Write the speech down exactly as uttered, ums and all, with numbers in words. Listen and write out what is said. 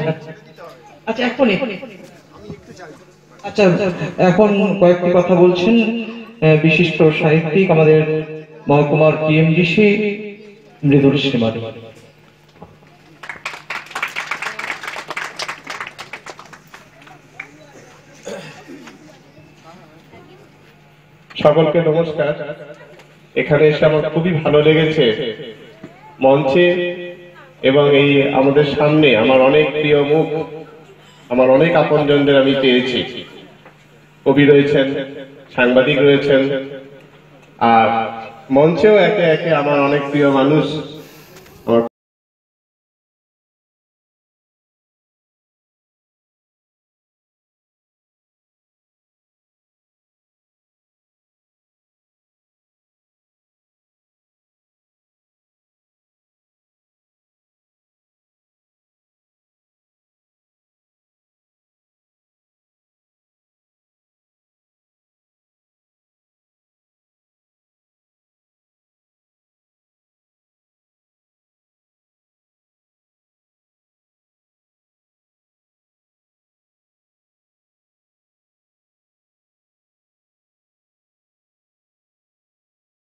আচ্ছা এখন আচ্ছা এখন কয়েকটি কথা বলছেন বিশিষ্ট সাহিত্যিক আমাদের মহকুমার টিএমডিসি মৃদুল শ্রীমালী। সকলকে নমস্কার। এখানে এসে আমার খুবই ভালো লেগেছে। মঞ্চে এবং এই আমাদের সামনে আমার অনেক প্রিয় মুখ, আমার অনেক আপনজনদের আমি পেয়েছি। কবি রয়েছেন, সাংবাদিক রয়েছেন, আর মঞ্চেও একে একে আমার অনেক প্রিয় মানুষ